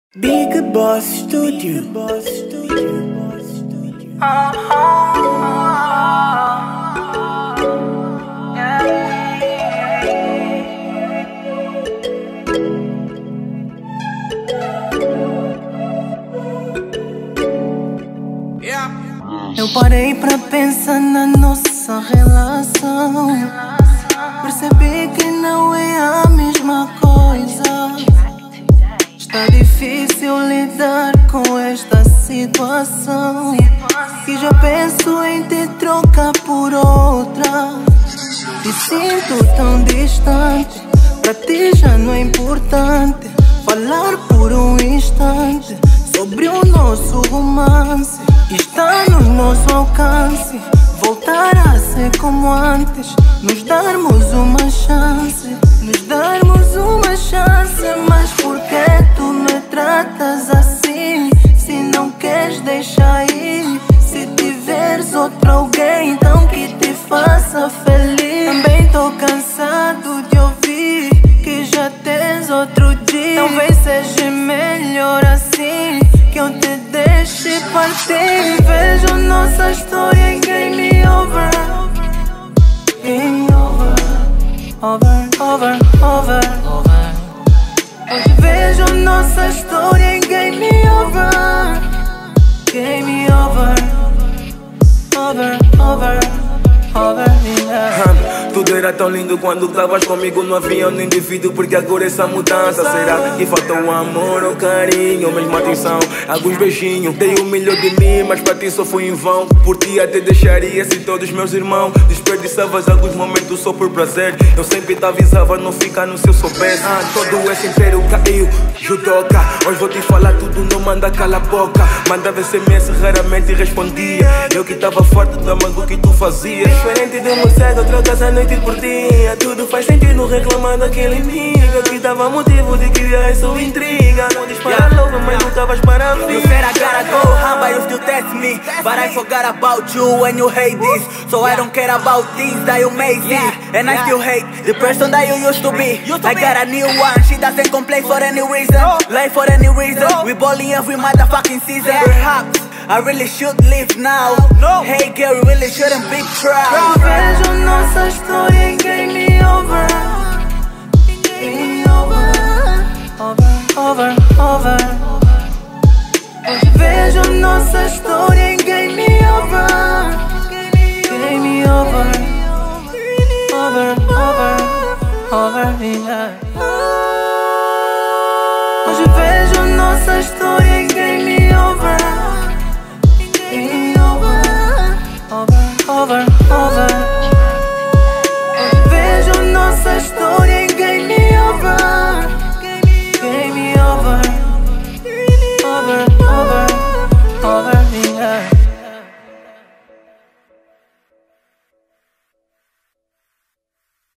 Big Boss Studio. Eu parei pra pensar na nossa relação. Percebi que não é a mesma coisa. Está difícil lidar com esta situação. E já penso em te trocar por outra. Te sinto tão distante. Pra ti já não é importante falar por um instante sobre o nosso romance. Está no nosso alcance voltar a ser como antes. Nos darmos uma chance. Nos darmos uma chance. Mas por que tu me tratas assim? Se não queres deixar ir. Se tiveres outro alguém, então que te faça feliz. Também tô cansado de ouvir que já tens outro dia. Talvez seja melhor assim, que eu te deixe partir. Vejo nossa história em game over. Game over. Over, over, over. Hoje vejo nossa história em game over. Game over. Over, over, over, yeah. Tudo era tão lindo quando estavas comigo. Não havia nem indivíduo, porque agora essa mudança. Será que falta um amor ou carinho, mesma atenção, alguns beijinhos? Dei o melhor de mim, mas para ti só foi em vão. Por ti até deixaria se todos meus irmãos. Desperdiçavas alguns momentos só por prazer. Eu sempre te avisava, não ficar no seu soubesse. Todo esse inteiro caiu, judoca. Hoje vou te falar tudo, não manda cala a boca. Mandava SMS, raramente respondia. Eu que tava forte da mango que tu fazias. Diferente de um cego, trocas a noite por dia. Tudo faz sentido reclamando daquele amigo que dava motivo de criar essa intriga. Não dispara logo, mas nunca vais para mim. You said I gotta go, how but you still test me. But I forgot about you and you hate this. So I don't care about things that you may see. And I still hate the person that you used to be. I got a new one, she doesn't complain for any reason. Life for any reason, we bully every motherfucking season. Perhaps I really should leave now. Hey girl, you really shouldn't be proud. Vejo nossa história em game over. Game over. Over, over, over. Hoje vejo nossa história